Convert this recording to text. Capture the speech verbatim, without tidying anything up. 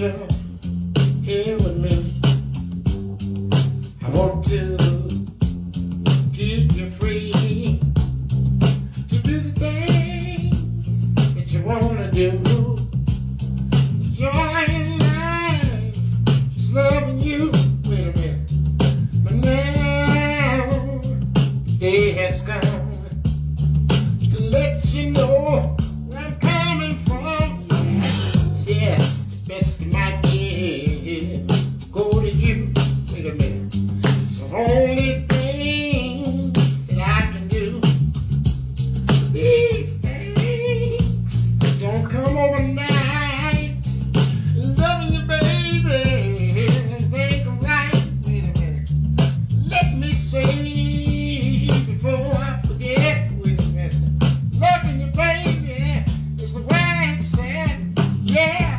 you here with me. I want to keep you free to do the things that you want to do. The joy in life is loving you. Wait a minute. But now the day has come to let you know where I'm coming from. Yes, yes, the best of my day go to you. Wait a minute. It's the only things that I can do. These things don't come overnight. Loving you, baby, they go right. Wait a minute. Let me say before I forget. Wait a minute. Loving you, baby, is the way it's said. Yeah.